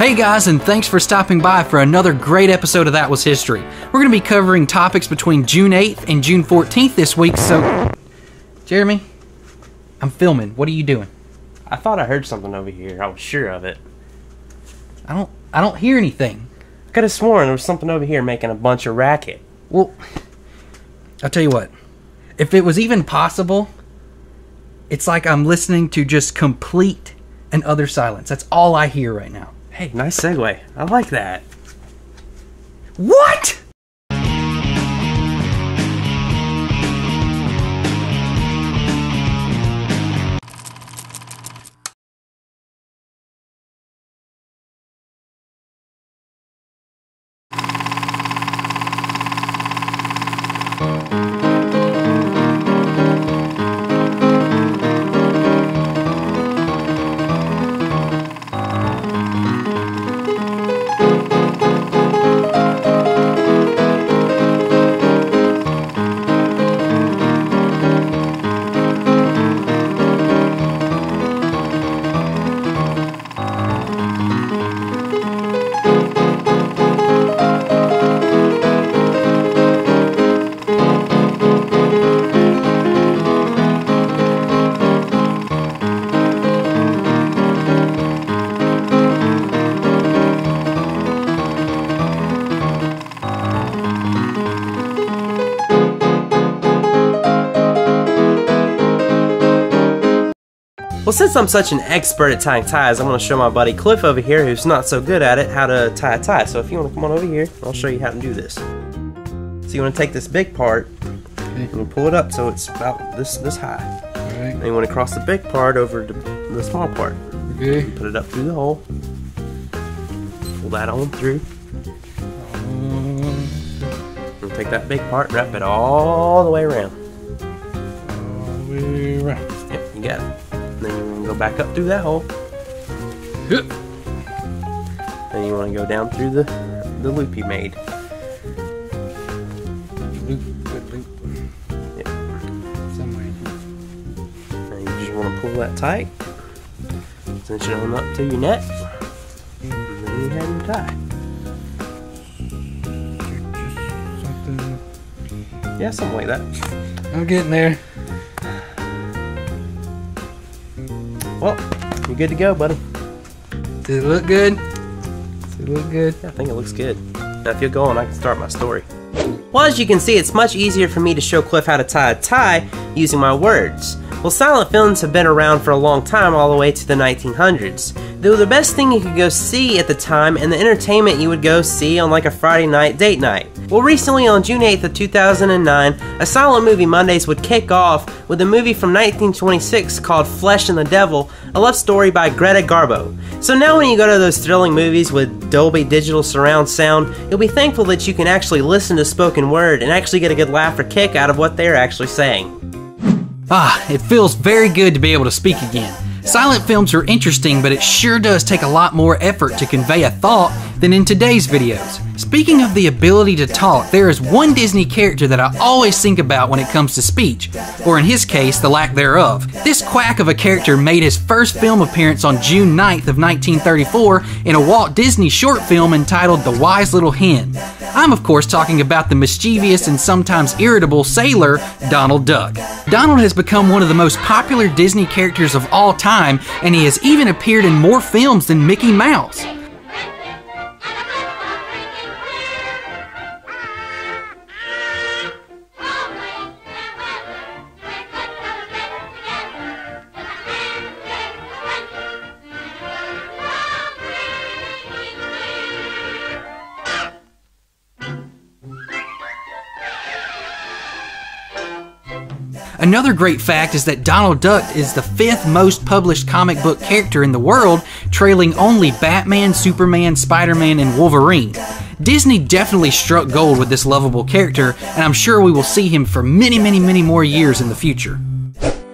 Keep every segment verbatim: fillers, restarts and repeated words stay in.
Hey guys, and thanks for stopping by for another great episode of That Was History. We're going to be covering topics between June eighth and June fourteenth this week, so... Jeremy, I'm filming. What are you doing? I thought I heard something over here. I was sure of it. I don't I don't hear anything. I could have sworn there was something over here making a bunch of racket. Well, I'll tell you what. If it was even possible, it's like I'm listening to just complete and utter silence. That's all I hear right now. Hey, nice segue. I like that. What?! Well, since I'm such an expert at tying ties, I'm going to show my buddy Cliff over here, who's not so good at it, how to tie a tie. So if you want to come on over here, I'll show you how to do this. So you want to take this big part, and you pull it up so it's about this this high. Alright. And you want to cross the big part over to the small part. Okay. Put it up through the hole. Pull that on through. And take that big part, wrap it all the way around. All the way around. Yep, you got it. Then you want to go back up through that hole. Yep. Then you want to go down through the the loop you made. Loop, good loop. Yep. Somewhere. And you just want to pull that tight. Cinch it on up to your neck. And then you have your tie. Just something. Yeah, something like that. I'm getting there. Well, you're good to go, buddy. Does it look good? Does it look good? Yeah, I think it looks good. Now, if you're going, I can start my story. Well, as you can see, it's much easier for me to show Cliff how to tie a tie using my words. Well, silent films have been around for a long time, all the way to the nineteen hundreds. They were the best thing you could go see at the time, and the entertainment you would go see on like a Friday night date night. Well, recently on June eighth of two thousand nine, a silent movie Mondays would kick off with a movie from nineteen twenty-six called Flesh and the Devil, a love story by Greta Garbo. So now when you go to those thrilling movies with Dolby Digital surround sound, you'll be thankful that you can actually listen to spoken word and actually get a good laugh or kick out of what they're actually saying. Ah, it feels very good to be able to speak again. Silent films are interesting, but it sure does take a lot more effort to convey a thought than in today's videos. Speaking of the ability to talk, there is one Disney character that I always think about when it comes to speech, or in his case, the lack thereof. This quack of a character made his first film appearance on June ninth of nineteen thirty-four in a Walt Disney short film entitled The Wise Little Hen. I'm of course talking about the mischievous and sometimes irritable sailor, Donald Duck. Donald has become one of the most popular Disney characters of all time, and he has even appeared in more films than Mickey Mouse. Another great fact is that Donald Duck is the fifth most published comic book character in the world, trailing only Batman, Superman, Spider-Man, and Wolverine. Disney definitely struck gold with this lovable character, and I'm sure we will see him for many, many, many more years in the future.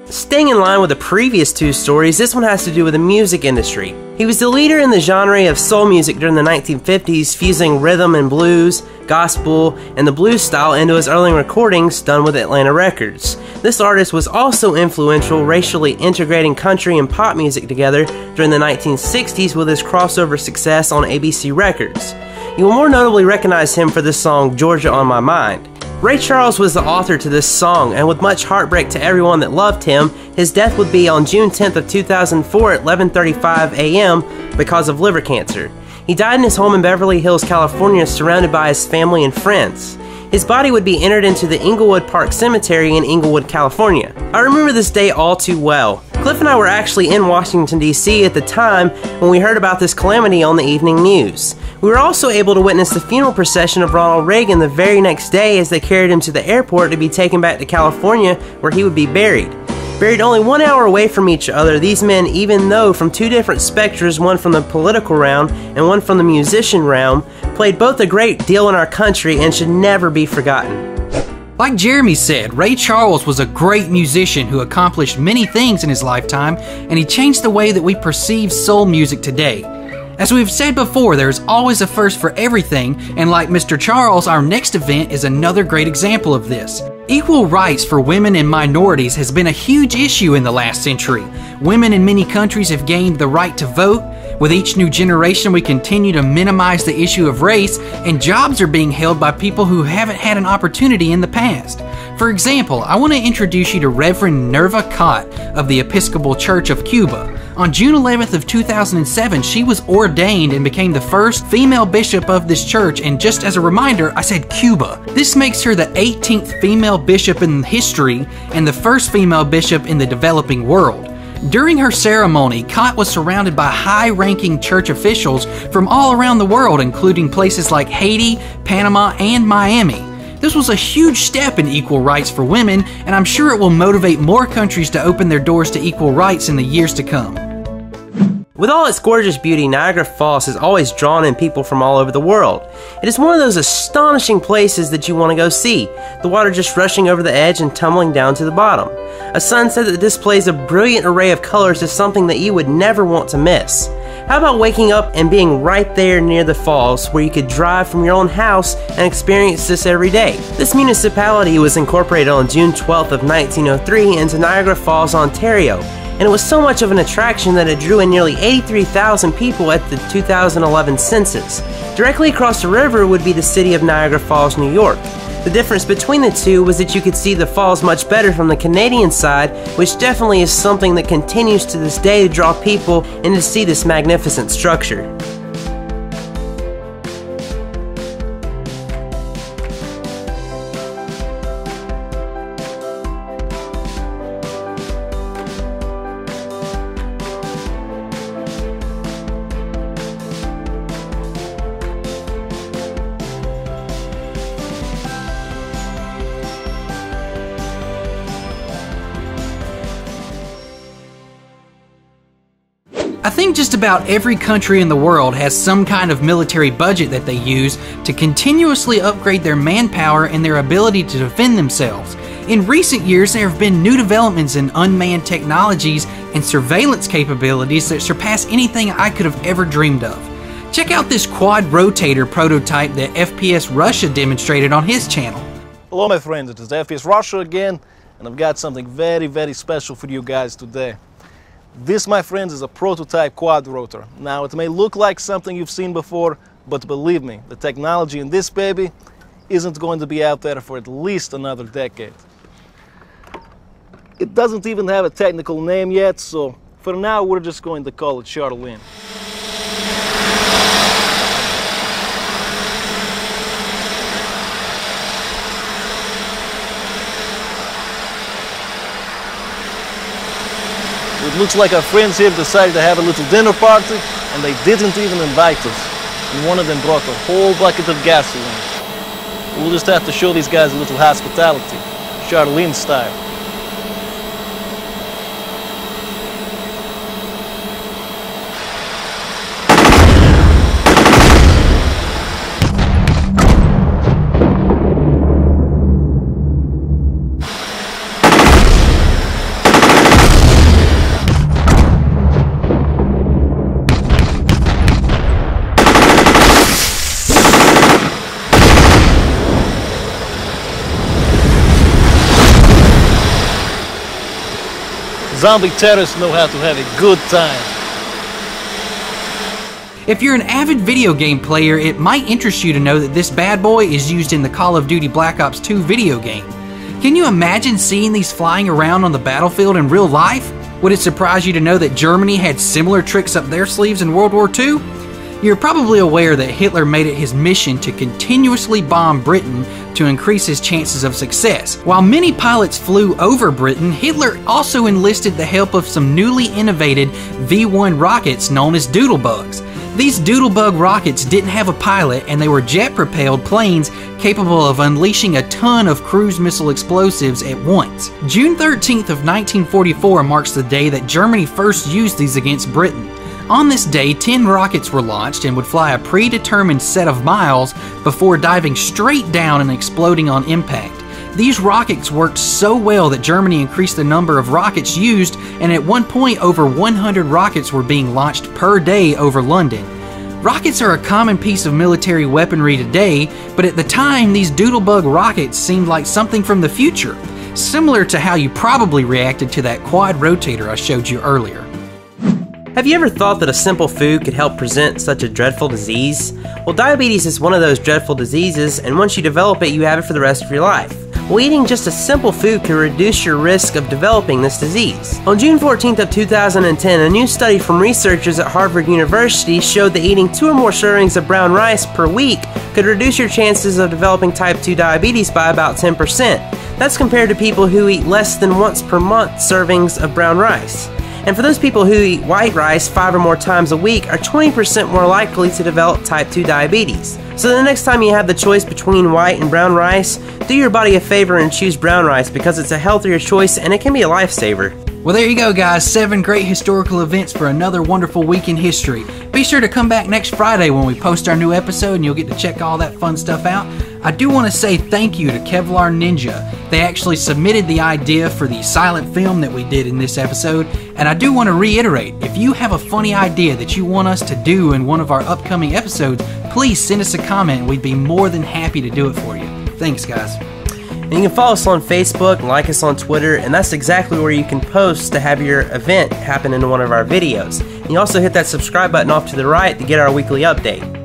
Staying in line with the previous two stories, this one has to do with the music industry. He was the leader in the genre of soul music during the nineteen fifties, fusing rhythm and blues, gospel, and the blues style into his early recordings done with Atlanta Records. This artist was also influential, racially integrating country and pop music together during the nineteen sixties with his crossover success on A B C Records. You will more notably recognize him for this song, Georgia on My Mind. Ray Charles was the author to this song, and with much heartbreak to everyone that loved him, his death would be on June tenth of two thousand four at eleven thirty-five a m because of liver cancer. He died in his home in Beverly Hills, California, surrounded by his family and friends. His body would be entered into the Inglewood Park Cemetery in Inglewood, California. I remember this day all too well. Cliff and I were actually in Washington, D C at the time when we heard about this calamity on the evening news. We were also able to witness the funeral procession of Ronald Reagan the very next day as they carried him to the airport to be taken back to California where he would be buried. Buried only one hour away from each other, these men, even though from two different specters, one from the political realm and one from the musician realm, played both a great deal in our country and should never be forgotten. Like Jeremy said, Ray Charles was a great musician who accomplished many things in his lifetime, and he changed the way that we perceive soul music today. As we've said before, there's always a first for everything, and like Mister Charles, our next event is another great example of this. Equal rights for women and minorities has been a huge issue in the last century. Women in many countries have gained the right to vote. With each new generation, we continue to minimize the issue of race, and jobs are being held by people who haven't had an opportunity in the past. For example, I want to introduce you to Reverend Nerva Cott of the Episcopal Church of Cuba. On June eleventh of two thousand seven, she was ordained and became the first female bishop of this church, and just as a reminder, I said Cuba. This makes her the eighteenth female bishop in history and the first female bishop in the developing world. During her ceremony, Cott was surrounded by high-ranking church officials from all around the world, including places like Haiti, Panama, and Miami. This was a huge step in equal rights for women, and I'm sure it will motivate more countries to open their doors to equal rights in the years to come. With all its gorgeous beauty, Niagara Falls has always drawn in people from all over the world. It is one of those astonishing places that you want to go see, the water just rushing over the edge and tumbling down to the bottom. A sunset that displays a brilliant array of colors is something that you would never want to miss. How about waking up and being right there near the falls where you could drive from your own house and experience this every day? This municipality was incorporated on June twelfth of nineteen oh three into Niagara Falls, Ontario, and it was so much of an attraction that it drew in nearly eighty-three thousand people at the two thousand eleven census. Directly across the river would be the city of Niagara Falls, New York. The difference between the two was that you could see the falls much better from the Canadian side, which definitely is something that continues to this day to draw people and to see this magnificent structure. I think just about every country in the world has some kind of military budget that they use to continuously upgrade their manpower and their ability to defend themselves. In recent years, there have been new developments in unmanned technologies and surveillance capabilities that surpass anything I could have ever dreamed of. Check out this quad rotator prototype that F P S Russia demonstrated on his channel. Hello my friends, it is F P S Russia again, and I've got something very very special for you guys today. This, my friends, is a prototype quad rotor. Now, it may look like something you've seen before, but believe me, the technology in this baby isn't going to be out there for at least another decade. It doesn't even have a technical name yet, so for now we're just going to call it Charlene. It looks like our friends here decided to have a little dinner party, and they didn't even invite us. And one of them brought a whole bucket of gasoline. We'll just have to show these guys a little hospitality, Charlene style. zombie terrorists know how to have a good time. If you're an avid video game player, it might interest you to know that this bad boy is used in the Call of Duty Black Ops two video game. Can you imagine seeing these flying around on the battlefield in real life? Would it surprise you to know that Germany had similar tricks up their sleeves in World War Two? You're probably aware that Hitler made it his mission to continuously bomb Britain to increase his chances of success. While many pilots flew over Britain, Hitler also enlisted the help of some newly innovated V one rockets known as Doodlebugs. These Doodlebug rockets didn't have a pilot, and they were jet-propelled planes capable of unleashing a ton of cruise missile explosives at once. June thirteenth of nineteen forty-four marks the day that Germany first used these against Britain. On this day, ten rockets were launched and would fly a predetermined set of miles before diving straight down and exploding on impact. These rockets worked so well that Germany increased the number of rockets used, and at one point over one hundred rockets were being launched per day over London. Rockets are a common piece of military weaponry today, but at the time these Doodlebug rockets seemed like something from the future, similar to how you probably reacted to that quad rotator I showed you earlier. Have you ever thought that a simple food could help prevent such a dreadful disease? Well, diabetes is one of those dreadful diseases, and once you develop it, you have it for the rest of your life. Well, eating just a simple food can reduce your risk of developing this disease. On June fourteenth of two thousand ten, a new study from researchers at Harvard University showed that eating two or more servings of brown rice per week could reduce your chances of developing type two diabetes by about ten percent. That's compared to people who eat less than once per month servings of brown rice. And for those people who eat white rice five or more times a week are twenty percent more likely to develop type two diabetes. So the next time you have the choice between white and brown rice, do your body a favor and choose brown rice because it's a healthier choice and it can be a lifesaver. Well, there you go, guys. Seven great historical events for another wonderful week in history. Be sure to come back next Friday when we post our new episode and you'll get to check all that fun stuff out. I do want to say thank you to Kevlar Ninja. They actually submitted the idea for the silent film that we did in this episode, and I do want to reiterate, if you have a funny idea that you want us to do in one of our upcoming episodes, please send us a comment and we'd be more than happy to do it for you. Thanks, guys. And you can follow us on Facebook, like us on Twitter, and that's exactly where you can post to have your event happen in one of our videos. And you also hit that subscribe button off to the right to get our weekly update.